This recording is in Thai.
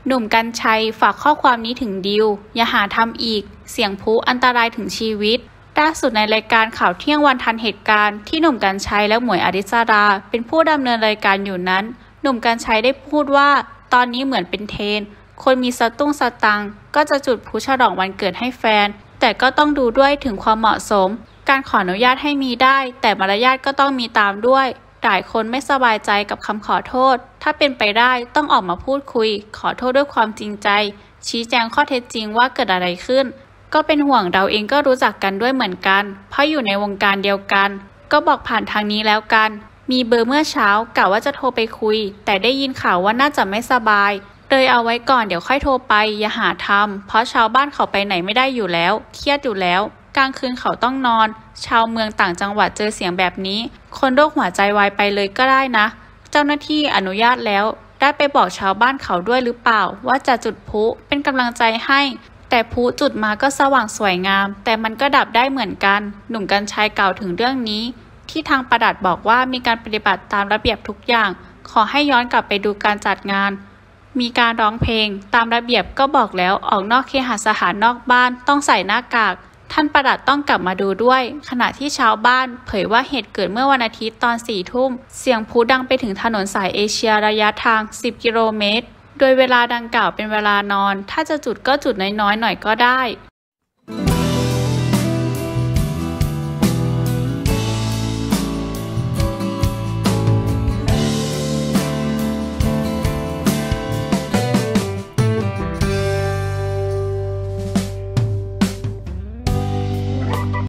หนุ่มกรรชัยฝากข้อความนี้ถึงดิวอย่าหาทำอีกเสียงพลุอันตรายถึงชีวิตล่าสุดในรายการข่าวเที่ยงวันทันเหตุการณ์ที่หนุ่มกรรชัยและหมวยอริสราเป็นผู้ดำเนินรายการอยู่นั้นหนุ่มกรรชัยได้พูดว่าตอนนี้เหมือนเป็นเทรนด์คนมีสตุ้งสตังค์ก็จะจุดพลุฉลองวันเกิดให้แฟนแต่ก็ต้องดูด้วยถึงความเหมาะสมการขออนุญาตให้มีได้แต่มารยาทก็ต้องมีตามด้วยหลายคนไม่สบายใจกับคำขอโทษถ้าเป็นไปได้ต้องออกมาพูดคุยขอโทษด้วยความจริงใจชี้แจงข้อเท็จจริงว่าเกิดอะไรขึ้นก็เป็นห่วงเราเองก็รู้จักกันด้วยเหมือนกันเพราะอยู่ในวงการเดียวกันก็บอกผ่านทางนี้แล้วกันมีเบอร์เมื่อเช้ากะว่าจะโทรไปคุยแต่ได้ยินข่าวว่าน่าจะไม่สบายเลยเอาไว้ก่อนเดี๋ยวค่อยโทรไปอย่าหาทำเพราะชาวบ้านเขาไปไหนไม่ได้อยู่แล้วเครียดอยู่แล้วกลางคืนเขาต้องนอนชาวเมืองต่างจังหวัดเจอเสียงแบบนี้คนโรคหัวใจวายไปเลยก็ได้นะเจ้าหน้าที่อนุญาตแล้วได้ไปบอกชาวบ้านเขาด้วยหรือเปล่าว่าจะจุดพลุเป็นกำลังใจให้แต่พลุจุดมาก็สว่างสวยงามแต่มันก็ดับได้เหมือนกันหนุ่มกรรชัยกล่าวถึงเรื่องนี้ที่ทางปลัดบอกว่ามีการปฏิบัติตามระเบียบทุกอย่างขอให้ย้อนกลับไปดูการจัดงานมีการร้องเพลงตามระเบียบก็บอกแล้วออกนอกเคหสถานนอกบ้านต้องใส่หน้ากากท่านปลัดต้องกลับมาดูด้วยขณะที่ชาวบ้านเผยว่าเหตุเกิดเมื่อวันอาทิตย์ตอน4 ทุ่มเสียงพลุดังไปถึงถนนสายเอเชียระยะทาง10 กิโลเมตรโดยเวลาดังกล่าวเป็นเวลานอนถ้าจะจุดก็จุดน้อยๆหน่อยก็ได้